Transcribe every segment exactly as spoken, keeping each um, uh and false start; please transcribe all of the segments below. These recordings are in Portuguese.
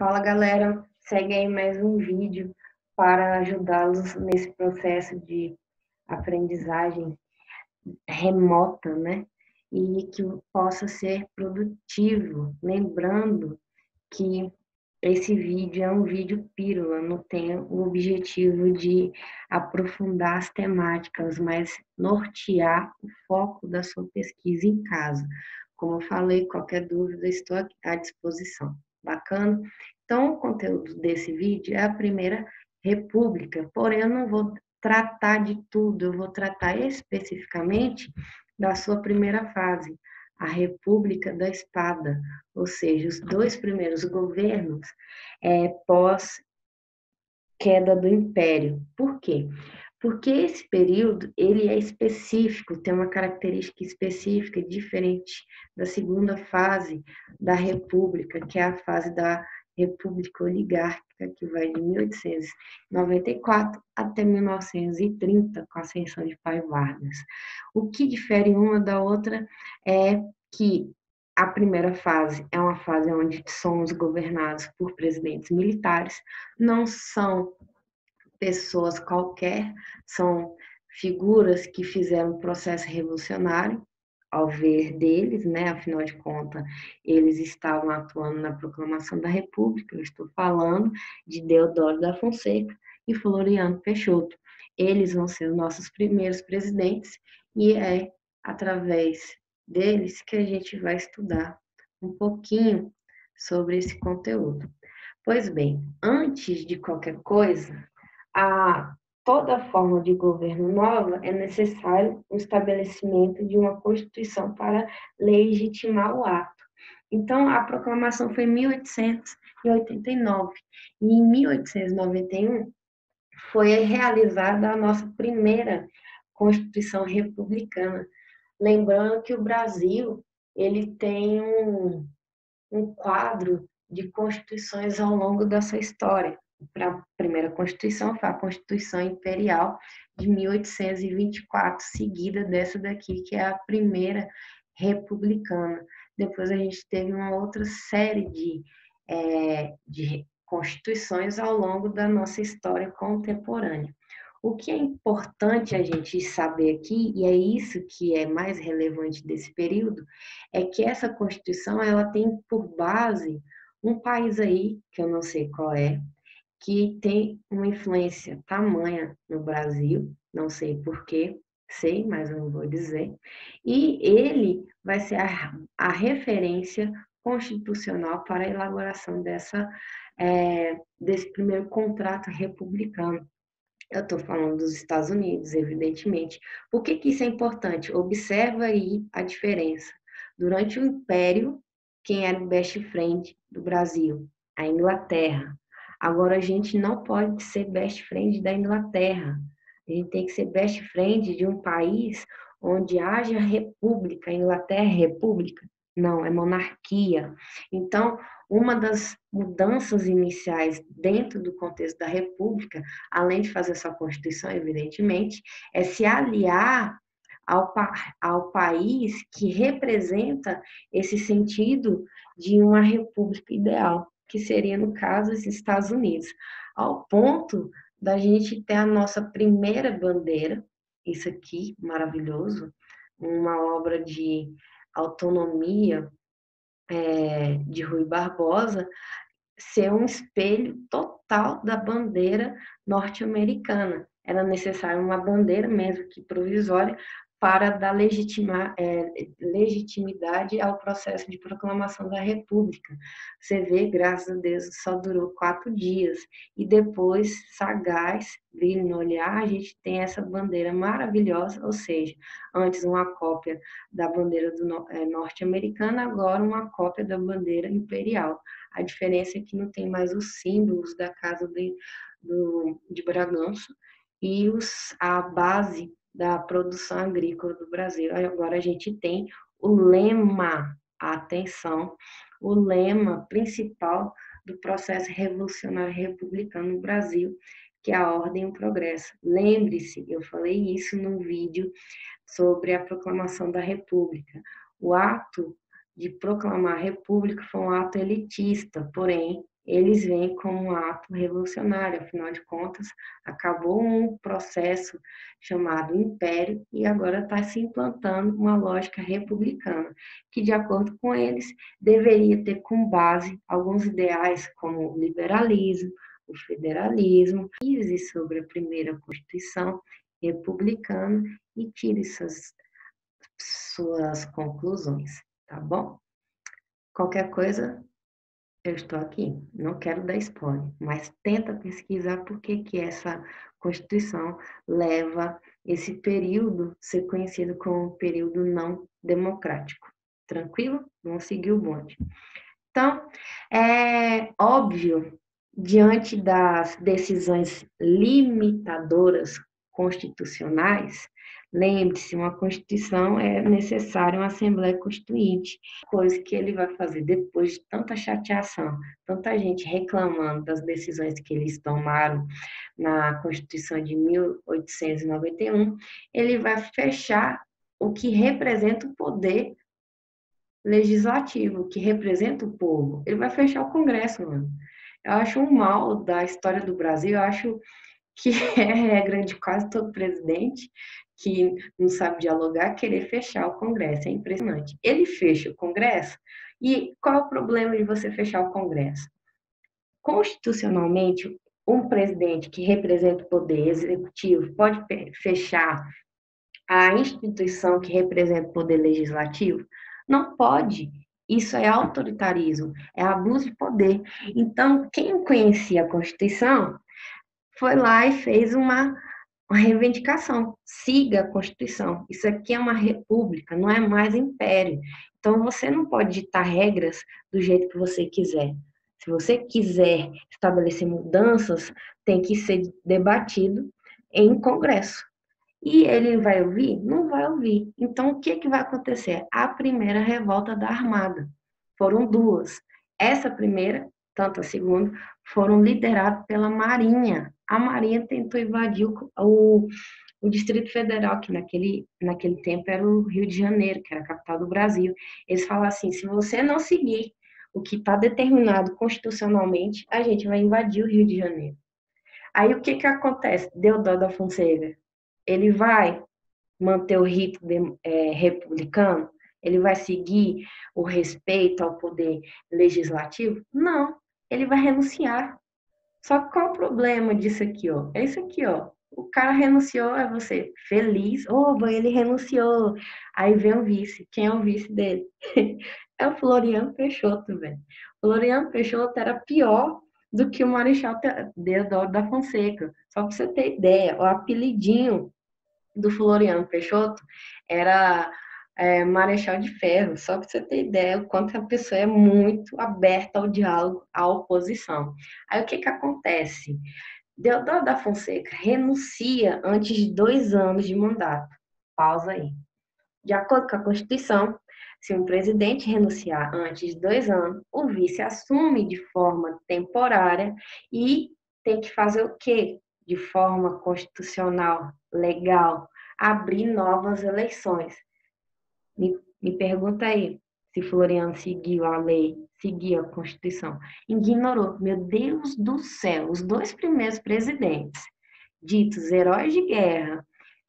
Fala galera, segue aí mais um vídeo para ajudá-los nesse processo de aprendizagem remota, né? E que possa ser produtivo. Lembrando que esse vídeo é um vídeo pílula, não tem o objetivo de aprofundar as temáticas, mas nortear o foco da sua pesquisa em casa. Como eu falei, qualquer dúvida, estou aqui à disposição. Bacana? Então, o conteúdo desse vídeo é a Primeira República, porém eu não vou tratar de tudo, eu vou tratar especificamente da sua primeira fase, a República da Espada, ou seja, os dois primeiros governos é, pós queda do Império. Por quê? Porque esse período ele é específico, tem uma característica específica diferente da segunda fase da República, que é a fase da República Oligárquica, que vai de mil oitocentos e noventa e quatro até mil novecentos e trinta, com a ascensão de Pai Vargas. O que difere uma da outra é que a primeira fase é uma fase onde somos governados por presidentes militares, não são pessoas qualquer, são figuras que fizeram um processo revolucionário, ao ver deles, né? Afinal de contas, eles estavam atuando na proclamação da República. Eu estou falando de Deodoro da Fonseca e Floriano Peixoto. Eles vão ser os nossos primeiros presidentes e é através deles que a gente vai estudar um pouquinho sobre esse conteúdo. Pois bem, antes de qualquer coisa, a toda forma de governo nova é necessário o estabelecimento de uma Constituição para legitimar o ato. Então, a proclamação foi em mil oitocentos e oitenta e nove e em mil oitocentos e noventa e um foi realizada a nossa primeira Constituição republicana. Lembrando que o Brasil ele tem um, um quadro de constituições ao longo da sua história. A primeira Constituição foi a Constituição Imperial de mil oitocentos e vinte e quatro, seguida dessa daqui, que é a primeira republicana. Depois a gente teve uma outra série de, é, de constituições ao longo da nossa história contemporânea. O que é importante a gente saber aqui, e é isso que é mais relevante desse período, é que essa Constituição ela tem por base um país aí, que eu não sei qual é, que tem uma influência tamanha no Brasil, não sei porquê, sei, mas eu não vou dizer, e ele vai ser a, a referência constitucional para a elaboração dessa, é, desse primeiro contrato republicano. Eu estou falando dos Estados Unidos, evidentemente. Por que que isso é importante? Observa aí a diferença. Durante o Império, quem era o best friend do Brasil? A Inglaterra. Agora, a gente não pode ser best friend da Inglaterra. A gente tem que ser best friend de um país onde haja república. A Inglaterra é república? Não, é monarquia. Então, uma das mudanças iniciais dentro do contexto da república, além de fazer sua Constituição, evidentemente, é se aliar ao, ao país que representa esse sentido de uma república ideal, que seria, no caso, os Estados Unidos, ao ponto da gente ter a nossa primeira bandeira, isso aqui, maravilhoso, uma obra de autonomia é, de Rui Barbosa, ser um espelho total da bandeira norte-americana. Era necessário uma bandeira, mesmo que provisória, para dar legitima, é, legitimidade ao processo de proclamação da República. Você vê, graças a Deus, só durou quatro dias. E depois, sagaz, vindo olhar, a gente tem essa bandeira maravilhosa, ou seja, antes uma cópia da bandeira do, é, norte-americana, agora uma cópia da bandeira imperial. A diferença é que não tem mais os símbolos da Casa de, do, de Bragança e os, a base da produção agrícola do Brasil. Agora a gente tem o lema, atenção, o lema principal do processo revolucionário republicano no Brasil, que é a ordem e o progresso. Lembre-se, eu falei isso no vídeo sobre a proclamação da República. O ato de proclamar a República foi um ato elitista, porém, eles veem como um ato revolucionário, afinal de contas, acabou um processo chamado Império e agora está se implantando uma lógica republicana, que, de acordo com eles, deveria ter como base alguns ideais como o liberalismo, o federalismo, pise sobre a primeira Constituição republicana e tire suas, suas conclusões, tá bom? Qualquer coisa, eu estou aqui, não quero dar spoiler, mas tenta pesquisar por que que essa Constituição leva esse período a ser conhecido como um período não democrático. Tranquilo? Vamos seguir o bonde. Então, é óbvio, diante das decisões limitadoras constitucionais, lembre-se, uma Constituição é necessária uma Assembleia Constituinte, coisa que ele vai fazer depois de tanta chateação, tanta gente reclamando das decisões que eles tomaram na Constituição de mil oitocentos e noventa e um, ele vai fechar o que representa o poder legislativo, que representa o povo. Ele vai fechar o Congresso, mano. Eu acho um mal da história do Brasil, eu acho que é regra de quase todo presidente que não sabe dialogar, querer fechar o Congresso. É impressionante. Ele fecha o Congresso, e qual é o problema de você fechar o Congresso? Constitucionalmente, um presidente que representa o poder executivo pode fechar a instituição que representa o poder legislativo? Não pode. Isso é autoritarismo, é abuso de poder. Então, quem conhecia a Constituição foi lá e fez uma, uma reivindicação. Siga a Constituição. Isso aqui é uma república, não é mais império. Então, você não pode ditar regras do jeito que você quiser. Se você quiser estabelecer mudanças, tem que ser debatido em Congresso. E ele vai ouvir? Não vai ouvir. Então, o que, que vai acontecer? A primeira revolta da Armada. Foram duas. Essa primeira, tanto a segunda, foram lideradas pela Marinha. A Marinha tentou invadir o, o, o Distrito Federal, que naquele, naquele tempo era o Rio de Janeiro, que era a capital do Brasil. Eles falam assim, se você não seguir o que está determinado constitucionalmente, a gente vai invadir o Rio de Janeiro. Aí, o que, que acontece? Deodoro da Fonseca, ele vai manter o rito de, é, republicano? Ele vai seguir o respeito ao poder legislativo? Não, ele vai renunciar. Só que qual o problema disso aqui, ó? É isso aqui, ó. O cara renunciou, é você feliz, oba, ele renunciou. Aí vem o vice. Quem é o vice dele? É o Floriano Peixoto, velho. O Floriano Peixoto era pior do que o Marechal Deodoro da Fonseca. Só para você ter ideia, o apelidinho do Floriano Peixoto era é, Marechal de Ferro, só para você ter ideia o quanto a pessoa é muito aberta ao diálogo, à oposição. Aí o que, que acontece? Deodoro da Fonseca renuncia antes de dois anos de mandato. Pausa aí. De acordo com a Constituição, se um presidente renunciar antes de dois anos, o vice assume de forma temporária e tem que fazer o quê? De forma constitucional, legal, abrir novas eleições. Me, me pergunta aí se Floriano seguiu a lei, seguiu a Constituição. Ignorou. Meu Deus do céu, os dois primeiros presidentes, ditos heróis de guerra,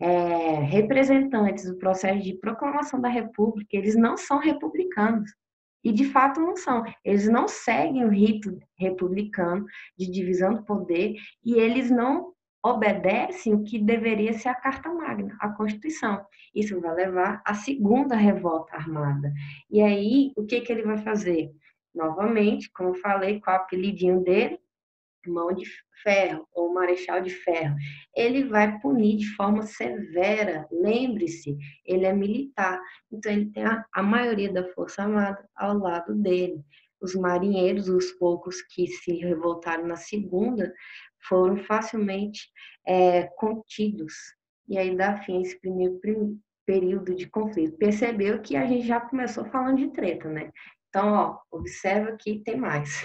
é, representantes do processo de proclamação da República, eles não são republicanos. E, de fato, não são. Eles não seguem o rito republicano de divisão do poder e eles não obedecem o que deveria ser a Carta Magna, a Constituição. Isso vai levar à segunda revolta armada. E aí, o que, que ele vai fazer? Novamente, como eu falei, com o apelidinho dele, Mão de Ferro ou Marechal de Ferro, ele vai punir de forma severa. Lembre-se, ele é militar, então ele tem a, a maioria da Força Armada ao lado dele. Os marinheiros, os poucos que se revoltaram na segunda, foram facilmente é, contidos. E aí dá fim a esse primeiro, primeiro período de conflito. Percebeu que a gente já começou falando de treta, né? Então, ó, observa que tem mais.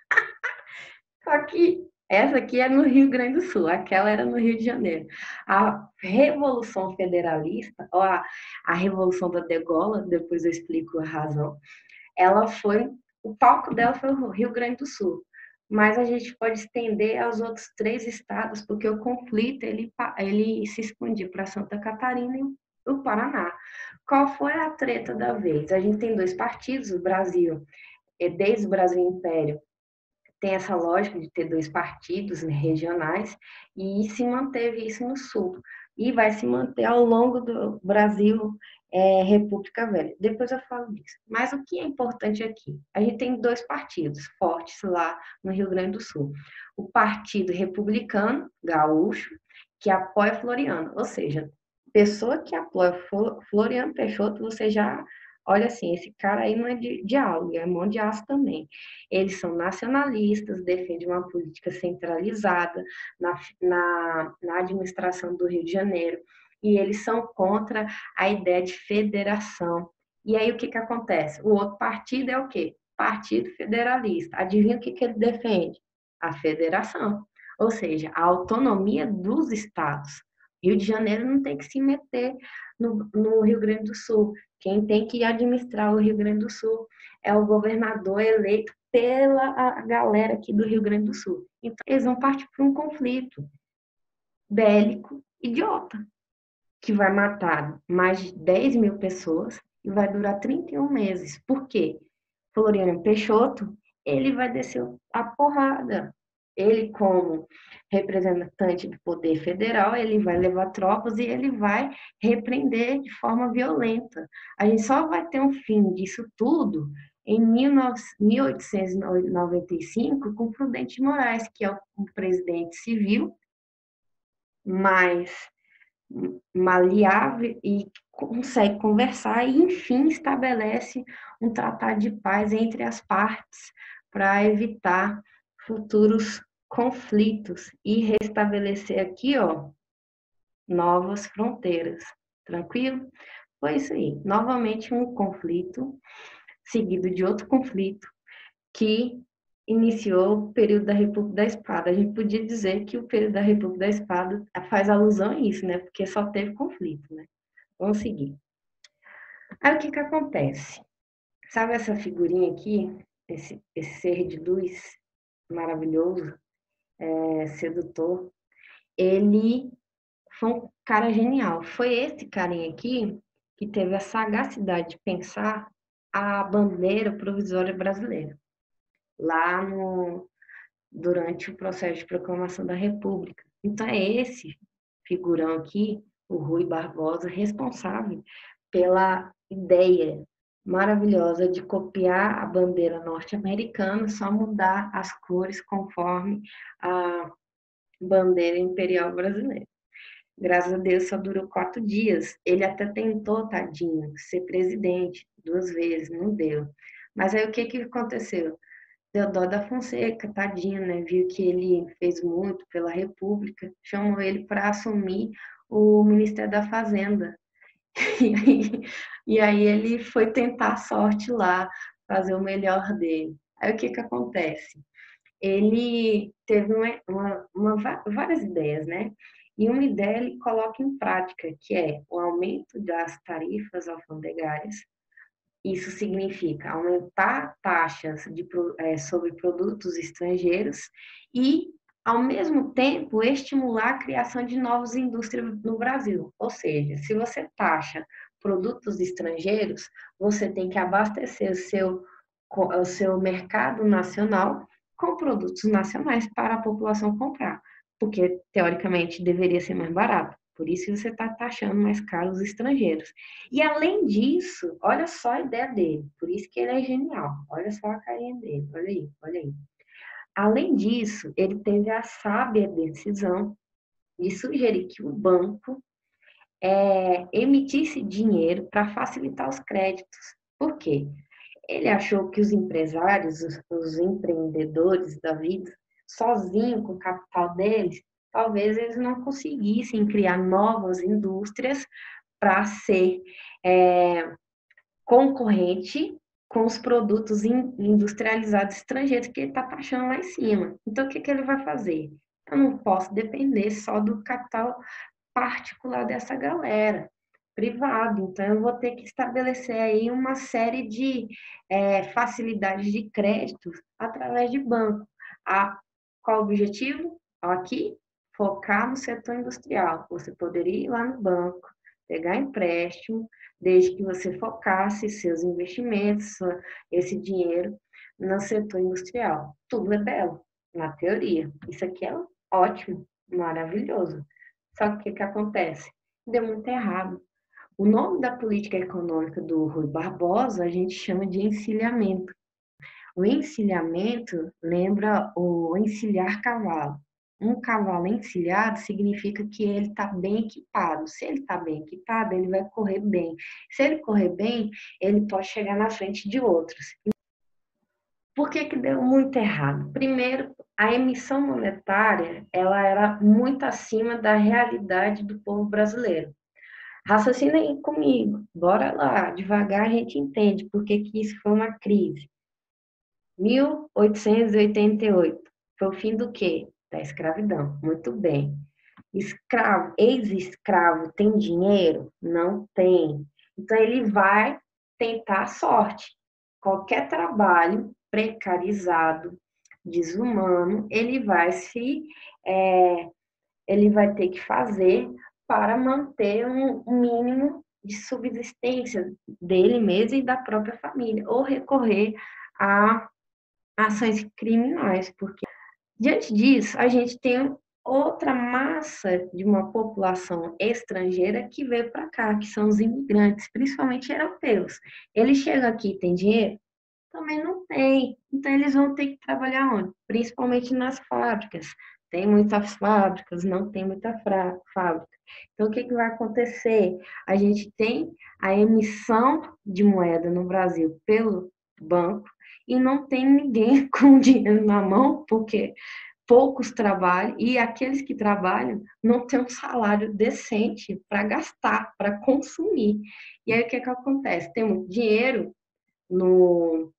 Só que essa aqui é no Rio Grande do Sul, aquela era no Rio de Janeiro. A Revolução Federalista, ou a, a Revolução da Degola, depois eu explico a razão, ela foi, o palco dela foi o Rio Grande do Sul. mas a gente pode estender aos outros três estados, porque o conflito ele, ele se expandiu para Santa Catarina e o Paraná. Qual foi a treta da vez? A gente tem dois partidos, o Brasil, desde o Brasil Império, tem essa lógica de ter dois partidos, né, regionais, e se manteve isso no Sul. E vai se manter ao longo do Brasil é, República Velha. Depois eu falo disso. Mas o que é importante aqui? A gente tem dois partidos fortes lá no Rio Grande do Sul. O Partido Republicano, gaúcho, que apoia Floriano. Ou seja, pessoa que apoia Floriano Peixoto, você já olha assim, esse cara aí não é de diálogo, é mão de aço também. Eles são nacionalistas, defendem uma política centralizada na, na, na administração do Rio de Janeiro, e eles são contra a ideia de federação. E aí o que, que acontece? O outro partido é o quê? Partido Federalista. Adivinha o que, que ele defende? A federação, ou seja, a autonomia dos estados. Rio de Janeiro não tem que se meter no, no Rio Grande do Sul. Quem tem que administrar o Rio Grande do Sul é o governador eleito pela a galera aqui do Rio Grande do Sul. Então, eles vão partir para um conflito bélico idiota, que vai matar mais de dez mil pessoas e vai durar trinta e um meses. Por quê? Floriano Peixoto, ele vai descer a porrada. Ele, como representante do poder federal, ele vai levar tropas e ele vai repreender de forma violenta. A gente só vai ter um fim disso tudo em mil oitocentos e noventa e cinco com Prudente de Moraes, que é um presidente civil, mais maleável e consegue conversar e, enfim, estabelece um tratado de paz entre as partes para evitar futuros conflitos e restabelecer aqui, ó, novas fronteiras. Tranquilo? Foi isso aí. Novamente um conflito seguido de outro conflito que iniciou o período da República da Espada. A gente podia dizer que o período da República da Espada faz alusão a isso, né? Porque só teve conflito, né? Vamos seguir. Aí o que que acontece? Sabe essa figurinha aqui? Esse, esse ser de luz maravilhoso, é, sedutor. Ele foi um cara genial. Foi esse carinha aqui que teve a sagacidade de pensar a bandeira provisória brasileira. Lá no, durante o processo de proclamação da República. Então, é esse figurão aqui, o Rui Barbosa, responsável pela ideia maravilhosa de copiar a bandeira norte-americana, só mudar as cores conforme a bandeira imperial brasileira. Graças a Deus só durou quatro dias. Ele até tentou, tadinho, ser presidente duas vezes, não deu. Mas aí o que, que aconteceu? Deodoro da Fonseca, tadinho, né? Viu que ele fez muito pela República, chamou ele para assumir o Ministério da Fazenda. E aí, e aí ele foi tentar a sorte lá, fazer o melhor dele. Aí o que que acontece? Ele teve uma, uma, uma, várias ideias, né? E uma ideia ele coloca em prática, que é o aumento das tarifas alfandegárias. Isso significa aumentar taxas de, é, sobre produtos estrangeiros e, ao mesmo tempo, estimular a criação de novas indústrias no Brasil. Ou seja, se você taxa produtos estrangeiros, você tem que abastecer o seu, o seu mercado nacional com produtos nacionais para a população comprar, porque, teoricamente, deveria ser mais barato. Por isso você está taxando mais caro os estrangeiros. E além disso, olha só a ideia dele. Por isso que ele é genial. Olha só a carinha dele. Olha aí, olha aí. Além disso, ele teve a sábia decisão de sugerir que o banco é, emitisse dinheiro para facilitar os créditos. Por quê? Ele achou que os empresários, os, os empreendedores da vida, sozinhos com o capital deles, talvez eles não conseguissem criar novas indústrias para ser é, concorrente com os produtos industrializados estrangeiros que ele está taxando lá em cima. Então, o que, que ele vai fazer? Eu não posso depender só do capital particular dessa galera, privado. Então, eu vou ter que estabelecer aí uma série de é, facilidades de crédito através de banco. A, qual o objetivo? Aqui, focar no setor industrial. Você poderia ir lá no banco, pegar empréstimo, desde que você focasse seus investimentos, esse dinheiro, no setor industrial. Tudo é belo, na teoria. Isso aqui é ótimo, maravilhoso. Só que o que, que acontece? Deu muito errado. O nome da política econômica do Rui Barbosa a gente chama de encilhamento. O encilhamento lembra o encilhar cavalo. Um cavalo encilhado significa que ele está bem equipado. Se ele está bem equipado, ele vai correr bem. Se ele correr bem, ele pode chegar na frente de outros. Por que que deu muito errado? Primeiro, a emissão monetária ela era muito acima da realidade do povo brasileiro. Raciocina aí comigo, bora lá, devagar a gente entende por que que isso foi uma crise. mil oitocentos e oitenta e oito, foi o fim do quê? Da escravidão, muito bem. Escravo, ex-escravo tem dinheiro? Não tem. Então ele vai tentar a sorte. Qualquer trabalho precarizado, desumano, ele vai se, é, ele vai ter que fazer para manter um mínimo de subsistência dele mesmo e da própria família, ou recorrer a ações criminais, porque diante disso a gente tem outra massa de uma população estrangeira que veio para cá, que são os imigrantes, principalmente europeus. Eles chegam aqui e têm dinheiro? Também não tem. Então, eles vão ter que trabalhar onde? Principalmente nas fábricas. Tem muitas fábricas, não tem muita fábrica. Então, o que, que vai acontecer? A gente tem a emissão de moeda no Brasil pelo banco e não tem ninguém com dinheiro na mão, porque poucos trabalham e aqueles que trabalham não têm um salário decente para gastar, para consumir. E aí, o que, que acontece? Tem muito dinheiro no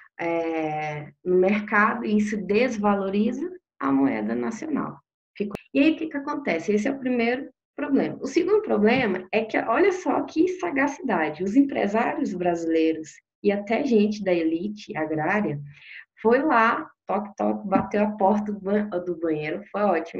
é, no mercado e isso desvaloriza a moeda nacional. E aí o que, que acontece? Esse é o primeiro problema. O segundo problema é que, olha só que sagacidade, os empresários brasileiros e até gente da elite agrária foi lá, toque, toque, bateu a porta do, ban do banheiro, foi ótimo,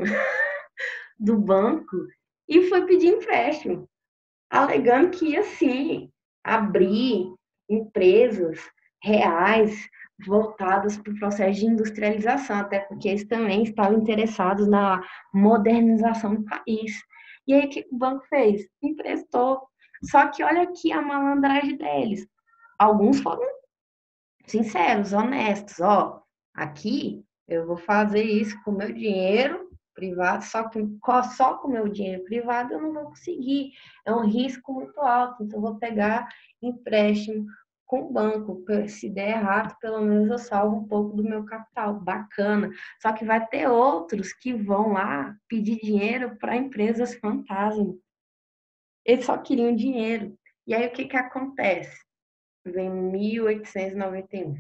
do banco e foi pedir empréstimo, alegando que ia sim abrir empresas reais voltadas para o processo de industrialização, até porque eles também estavam interessados na modernização do país. E aí, o que o banco fez? Emprestou. Só que olha aqui a malandragem deles. Alguns foram sinceros, honestos. Ó, aqui eu vou fazer isso com o meu dinheiro privado, só que só com o meu dinheiro privado eu não vou conseguir. É um risco muito alto, então eu vou pegar empréstimo com o banco. Se der errado, pelo menos eu salvo um pouco do meu capital. Bacana. Só que vai ter outros que vão lá pedir dinheiro para empresas fantasma. Eles só queriam dinheiro. E aí o que que acontece? Vem mil oitocentos e noventa e um,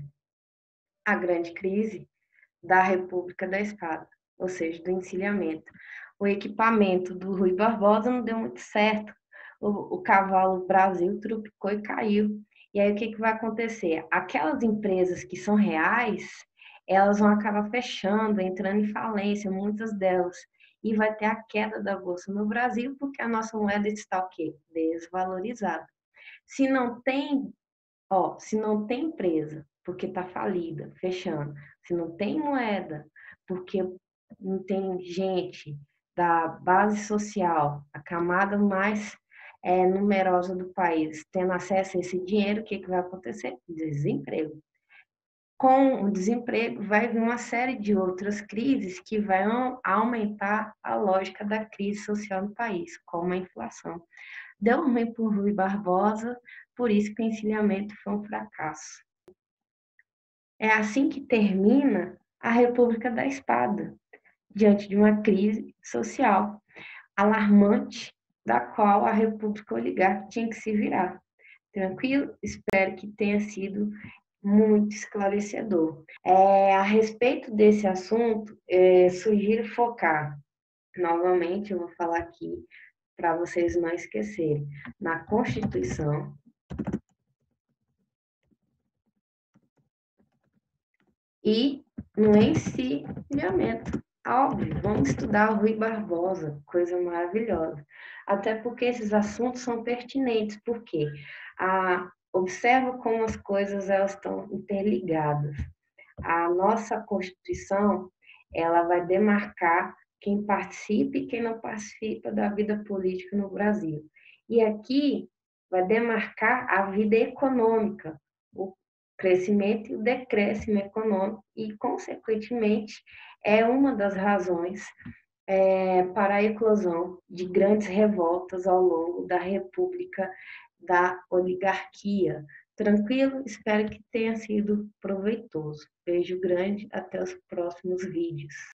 a grande crise da República da Espada, ou seja, do encilhamento. O equipamento do Rui Barbosa não deu muito certo. O, o cavalo Brasil trupicou e caiu. E aí o que, que vai acontecer? Aquelas empresas que são reais, elas vão acabar fechando, entrando em falência, muitas delas. E vai ter a queda da bolsa no Brasil, porque a nossa moeda está o quê? Desvalorizada. Se não tem Ó, se não tem empresa, porque está falida, fechando, se não tem moeda, porque não tem gente da base social, a camada mais é, numerosa do país, tendo acesso a esse dinheiro, o que, que vai acontecer? Desemprego. Com o desemprego, vai vir uma série de outras crises que vão aumentar a lógica da crise social no país, como a inflação. Deu ruim para o Rui Barbosa, por isso que o encilhamento foi um fracasso. É assim que termina a República da Espada, diante de uma crise social alarmante, da qual a República Oligárquica tinha que se virar. Tranquilo? Espero que tenha sido muito esclarecedor. É, a respeito desse assunto, é, sugiro focar, novamente, eu vou falar aqui, para vocês não esquecerem, na Constituição e no ensinamento. Óbvio, vamos estudar o Rui Barbosa, coisa maravilhosa. Até porque esses assuntos são pertinentes, porque a, observa como as coisas elas estão interligadas. A nossa Constituição, ela vai demarcar quem participa e quem não participa da vida política no Brasil. E aqui vai demarcar a vida econômica, o crescimento e o decréscimo econômico, e, consequentemente, é uma das razões é, para a eclosão de grandes revoltas ao longo da República da Oligarquia. Tranquilo? Espero que tenha sido proveitoso. Beijo grande, até os próximos vídeos.